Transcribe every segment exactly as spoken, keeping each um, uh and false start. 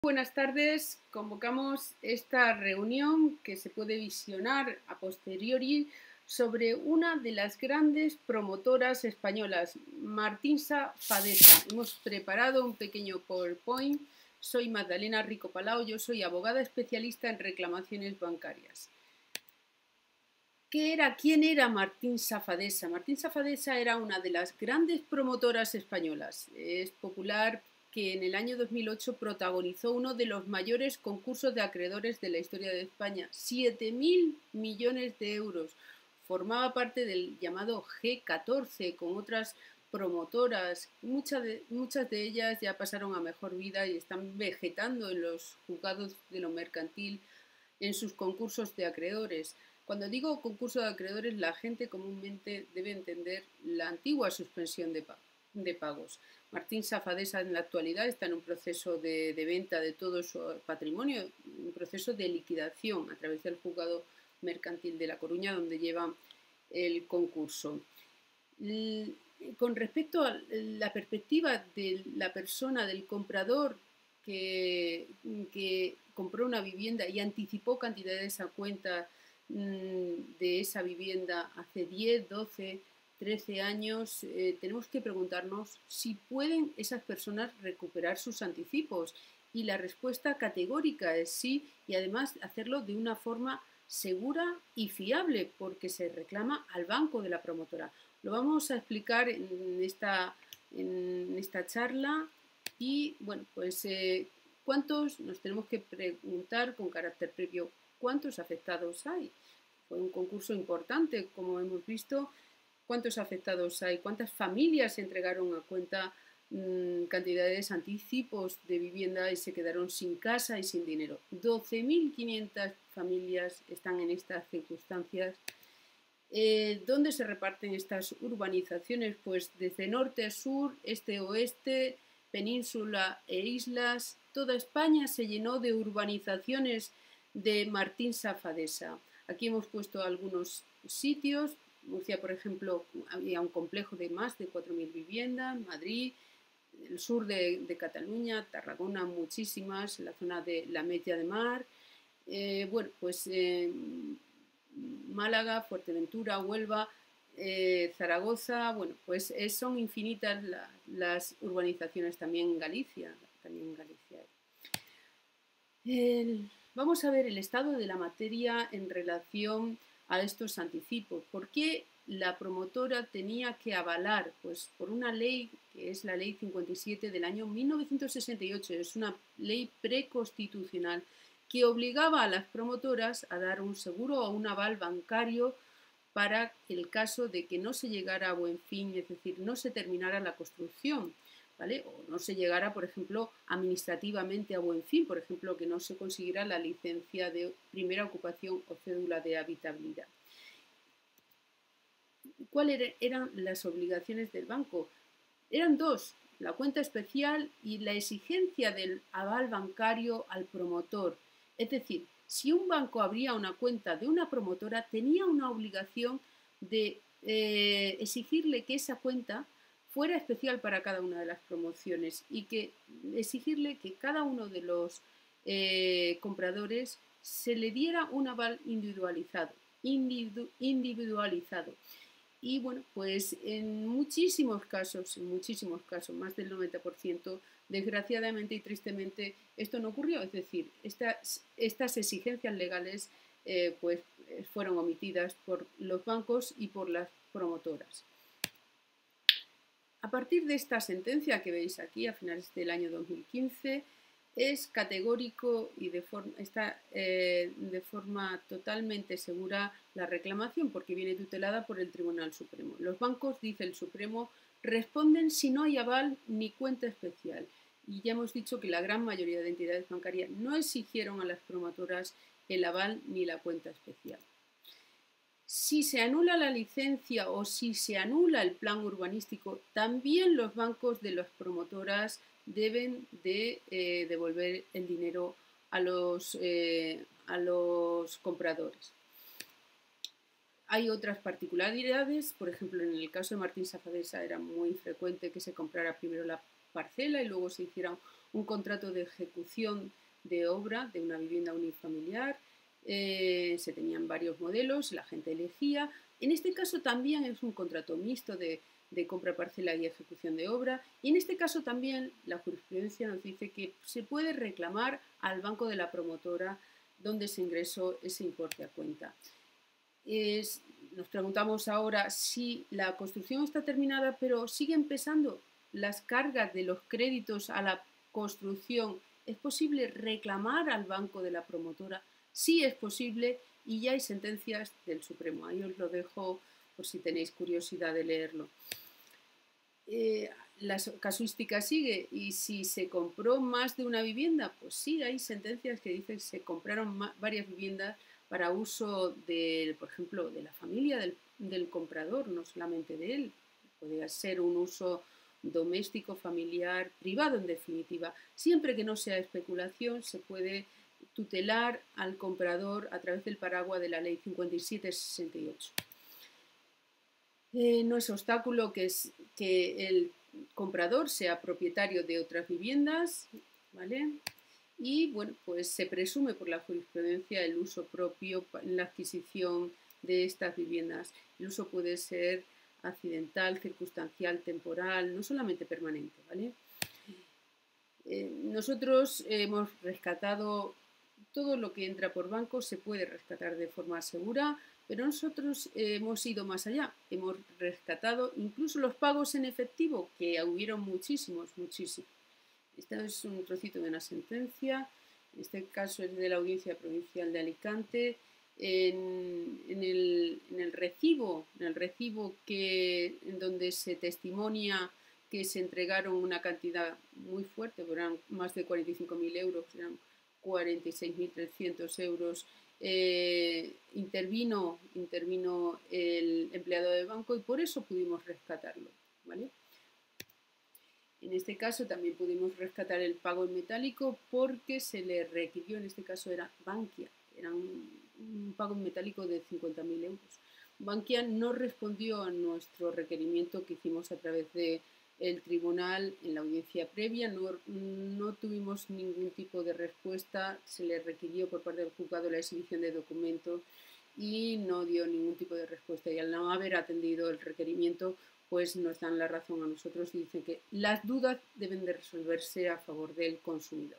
Buenas tardes. Convocamos esta reunión que se puede visionar a posteriori sobre una de las grandes promotoras españolas, Martinsa Fadesa. Hemos preparado un pequeño PowerPoint. Soy Magdalena Rico Palau, yo soy abogada especialista en reclamaciones bancarias. ¿Qué era? ¿Quién era Martinsa Fadesa? Martinsa Fadesa era una de las grandes promotoras españolas. Es popular que en el año dos mil ocho protagonizó uno de los mayores concursos de acreedores de la historia de España, siete mil millones de euros. Formaba parte del llamado G catorce con otras promotoras. Muchas de, muchas de ellas ya pasaron a mejor vida y están vegetando en los juzgados de lo mercantil en sus concursos de acreedores. Cuando digo concurso de acreedores, la gente comúnmente debe entender la antigua suspensión de, de pagos. Martinsa Fadesa en la actualidad está en un proceso de, de venta de todo su patrimonio, un proceso de liquidación a través del juzgado mercantil de La Coruña, donde lleva el concurso. Con respecto a la perspectiva de la persona, del comprador que, que compró una vivienda y anticipó cantidades a cuenta de esa vivienda hace diez, doce, trece años, eh, tenemos que preguntarnos si pueden esas personas recuperar sus anticipos. Y la respuesta categórica es sí, y además hacerlo de una forma segura y fiable, porque se reclama al banco de la promotora. Lo vamos a explicar en esta, en esta charla y, bueno, pues, eh, ¿cuántos? Nos tenemos que preguntar con carácter previo, ¿cuántos afectados hay? Fue un concurso importante, como hemos visto. ¿Cuántos afectados hay? ¿Cuántas familias se entregaron a cuenta mmm, cantidades, anticipos de vivienda y se quedaron sin casa y sin dinero? doce mil quinientas familias están en estas circunstancias. Eh, ¿Dónde se reparten estas urbanizaciones? Pues desde norte a sur, este a oeste, península e islas. Toda España se llenó de urbanizaciones de Martinsa Fadesa. Aquí hemos puesto algunos sitios. Murcia, por ejemplo, había un complejo de más de cuatro mil viviendas. Madrid, el sur de, de Cataluña, Tarragona, muchísimas. La zona de la Media de Mar. Eh, bueno, pues eh, Málaga, Fuerteventura, Huelva, eh, Zaragoza. Bueno, pues eh, son infinitas la, las urbanizaciones también en Galicia. También en Galicia. El, Vamos a ver el estado de la materia en relación a estos anticipos. ¿Por qué la promotora tenía que avalar? Pues por una ley que es la ley cincuenta y siete del año mil novecientos sesenta y ocho. Es una ley preconstitucional que obligaba a las promotoras a dar un seguro o un aval bancario para el caso de que no se llegara a buen fin, es decir, no se terminara la construcción. ¿Vale? O no se llegara, por ejemplo, administrativamente a buen fin, por ejemplo, que no se consiguiera la licencia de primera ocupación o cédula de habitabilidad. ¿Cuáles eran las obligaciones del banco? Eran dos, la cuenta especial y la exigencia del aval bancario al promotor. Es decir, si un banco abría una cuenta de una promotora, tenía una obligación de eh, exigirle que esa cuenta fuera especial para cada una de las promociones y que exigirle que cada uno de los eh, compradores se le diera un aval individualizado, individu individualizado. Y bueno, pues en muchísimos casos, en muchísimos casos, más del noventa por ciento, desgraciadamente y tristemente, esto no ocurrió. Es decir, estas, estas exigencias legales eh, pues, fueron omitidas por los bancos y por las promotoras. A partir de esta sentencia que veis aquí a finales del año dos mil quince, es categórico y de forma, está eh, de forma totalmente segura la reclamación porque viene tutelada por el Tribunal Supremo. Los bancos, dice el Supremo, responden si no hay aval ni cuenta especial. Y ya hemos dicho que la gran mayoría de entidades bancarias no exigieron a las promotoras el aval ni la cuenta especial. Si se anula la licencia o si se anula el plan urbanístico, también los bancos de las promotoras deben de eh, devolver el dinero a los, eh, a los compradores. Hay otras particularidades, por ejemplo, en el caso de Martinsa Fadesa era muy frecuente que se comprara primero la parcela y luego se hiciera un contrato de ejecución de obra de una vivienda unifamiliar. Eh, se tenían varios modelos, la gente elegía. En este caso también es un contrato mixto de, de compra parcela y ejecución de obra. Y en este caso también la jurisprudencia nos dice que se puede reclamar al banco de la promotora donde se ingresó ese importe a cuenta. Es, nos preguntamos ahora si la construcción está terminada, pero siguen pesando las cargas de los créditos a la construcción. ¿Es posible reclamar al banco de la promotora? Sí es posible y ya hay sentencias del Supremo. Ahí os lo dejo por si tenéis curiosidad de leerlo. Eh, la casuística sigue y si se compró más de una vivienda, pues sí, hay sentencias que dicen que se compraron varias viviendas para uso, de, por ejemplo, de la familia del, del comprador, no solamente de él. Podría ser un uso doméstico, familiar, privado en definitiva. Siempre que no sea especulación, se puede tutelar al comprador a través del paraguas de la ley cincuenta y siete sesenta y ocho. Eh, no es obstáculo que, es, que el comprador sea propietario de otras viviendas, ¿vale? Y bueno, pues se presume por la jurisprudencia el uso propio en la adquisición de estas viviendas. El uso puede ser accidental, circunstancial, temporal, no solamente permanente, ¿vale? Eh, nosotros hemos rescatado todo lo que entra por banco, se puede rescatar de forma segura, pero nosotros eh, hemos ido más allá. Hemos rescatado incluso los pagos en efectivo, que hubieron muchísimos, muchísimos. Este es un trocito de una sentencia, en este caso es de la Audiencia Provincial de Alicante. En, en, el, en el recibo, en el recibo que, en donde se testimonia que se entregaron una cantidad muy fuerte, eran más de cuarenta y cinco mil euros, eran cuarenta y seis mil trescientos euros, eh, intervino, intervino el empleado del banco y por eso pudimos rescatarlo, ¿vale? En este caso también pudimos rescatar el pago en metálico porque se le requirió, en este caso era Bankia, era un, un pago en metálico de cincuenta mil euros. Bankia no respondió a nuestro requerimiento que hicimos a través de el tribunal en la audiencia previa, no, no tuvimos ningún tipo de respuesta, se le requirió por parte del juzgado la exhibición de documentos y no dio ningún tipo de respuesta y al no haber atendido el requerimiento pues nos dan la razón a nosotros y dicen que las dudas deben de resolverse a favor del consumidor.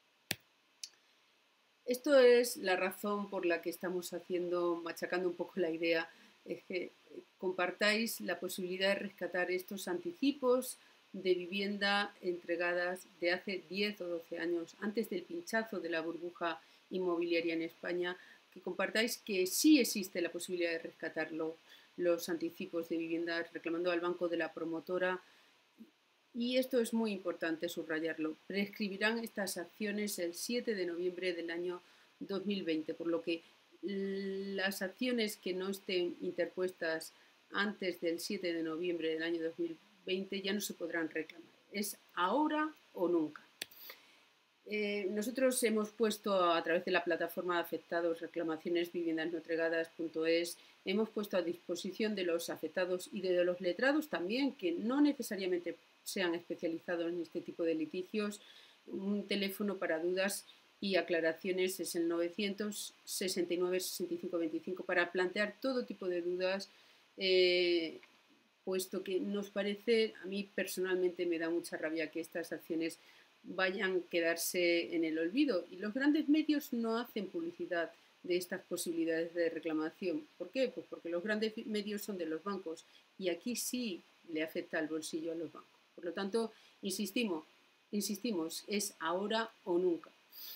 Esto es la razón por la que estamos haciendo, machacando un poco la idea, es que compartáis la posibilidad de rescatar estos anticipos de vivienda entregadas de hace diez o doce años, antes del pinchazo de la burbuja inmobiliaria en España, que compartáis que sí existe la posibilidad de rescatarlo, los anticipos de vivienda reclamando al banco de la promotora. Y esto es muy importante subrayarlo. Prescribirán estas acciones el siete de noviembre del año dos mil veinte, por lo que las acciones que no estén interpuestas antes del siete de noviembre del año dos mil veinte ya no se podrán reclamar. Es ahora o nunca. Eh, nosotros hemos puesto a través de la plataforma de afectados reclamaciones viviendas no entregadas punto es, hemos puesto a disposición de los afectados y de los letrados también, que no necesariamente sean especializados en este tipo de litigios, un teléfono para dudas y aclaraciones es el novecientos sesenta y nueve sesenta y cinco veinticinco para plantear todo tipo de dudas, eh, puesto que nos parece, a mí personalmente me da mucha rabia que estas acciones vayan a quedarse en el olvido y los grandes medios no hacen publicidad de estas posibilidades de reclamación. ¿Por qué? Pues porque los grandes medios son de los bancos y aquí sí le afecta al bolsillo a los bancos. Por lo tanto, insistimos, insistimos, es ahora o nunca.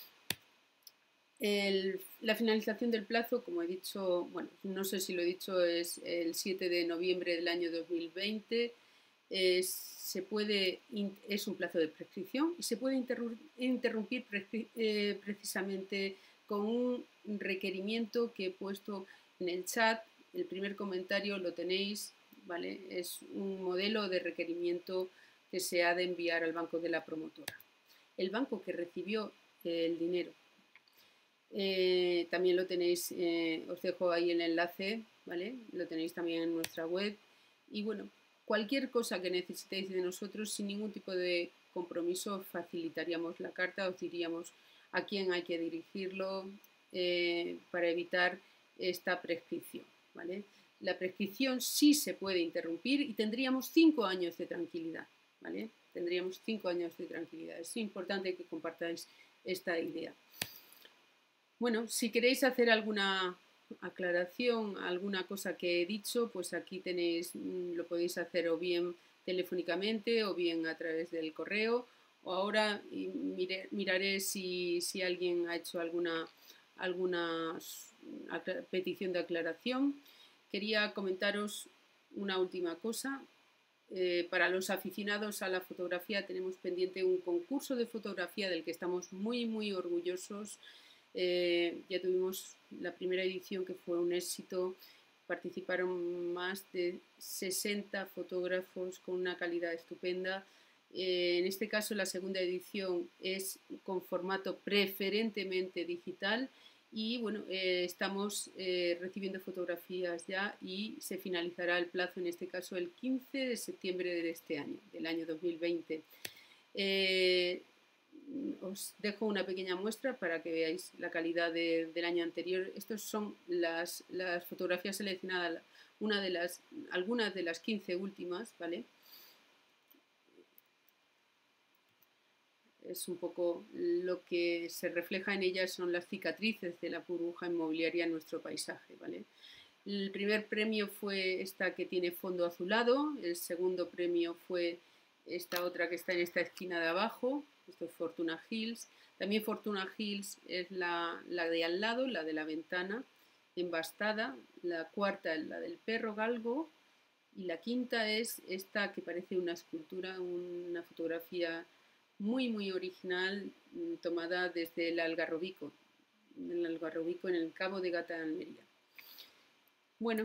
El, la finalización del plazo, como he dicho, bueno, no sé si lo he dicho, es el siete de noviembre del año dos mil veinte. Es, se puede, es un plazo de prescripción y se puede interrumpir eh, precisamente con un requerimiento que he puesto en el chat. El primer comentario lo tenéis, ¿vale? Es un modelo de requerimiento que se ha de enviar al banco de la promotora. El banco que recibió el dinero. Eh, también lo tenéis, eh, os dejo ahí el enlace, ¿vale? Lo tenéis también en nuestra web. Y bueno, cualquier cosa que necesitéis de nosotros, sin ningún tipo de compromiso facilitaríamos la carta, os diríamos a quién hay que dirigirlo eh, para evitar esta prescripción, ¿vale? La prescripción sí se puede interrumpir y tendríamos cinco años de tranquilidad, ¿vale? Tendríamos cinco años de tranquilidad. Es importante que compartáis esta idea. Bueno, si queréis hacer alguna aclaración, alguna cosa que he dicho, pues aquí tenéis, lo podéis hacer o bien telefónicamente o bien a través del correo. O ahora mire, miraré si, si alguien ha hecho alguna, alguna petición de aclaración. Quería comentaros una última cosa. Eh, para los aficionados a la fotografía tenemos pendiente un concurso de fotografía del que estamos muy, muy orgullosos. Eh, ya tuvimos la primera edición que fue un éxito, participaron más de sesenta fotógrafos con una calidad estupenda. Eh, en este caso la segunda edición es con formato preferentemente digital y bueno, eh, estamos eh, recibiendo fotografías ya y se finalizará el plazo en este caso el quince de septiembre de este año, del año dos mil veinte. Eh, os dejo una pequeña muestra para que veáis la calidad de, del año anterior. Estas son las, las fotografías seleccionadas, una de las, algunas de las quince últimas, ¿vale? Es un poco lo que se refleja en ellas son las cicatrices de la burbuja inmobiliaria en nuestro paisaje, ¿vale? El primer premio fue esta que tiene fondo azulado, el segundo premio fue esta otra que está en esta esquina de abajo, esto es Fortuna Hills. También Fortuna Hills es la, la de al lado, la de la ventana embastada. La cuarta es la del perro galgo y la quinta es esta que parece una escultura, una fotografía muy muy original tomada desde el Algarrobico, el Algarrobico en el Cabo de Gata de Almería.